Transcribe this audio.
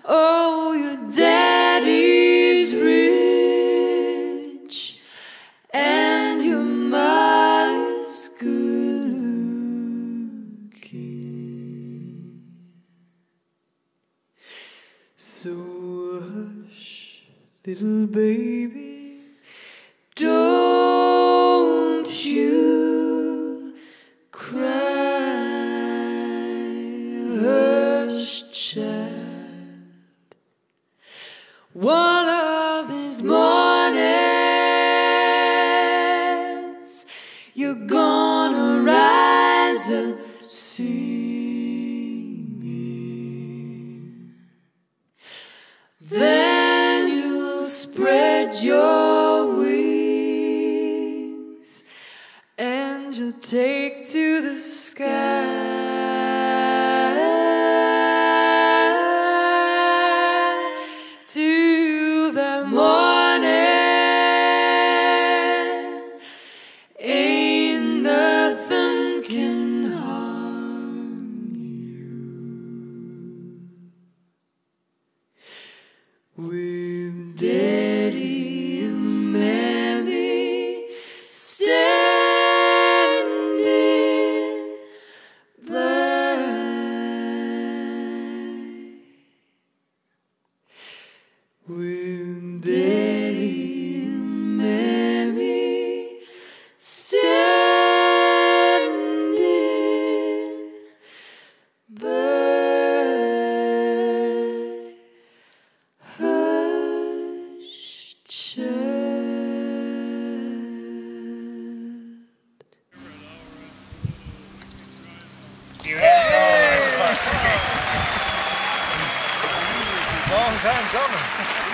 Oh, your daddy's rich and your mother's good looking. So hush, little baby, don't you cry. Hush, child. One of these mornings you're gonna rise up singing. Then you'll spread your wings and you'll take to the sky. To the morning, ain't nothing can harm you. With Daddy and Mammy standing by. With Daddy and Mammy standing by. Hush, child. Long time coming.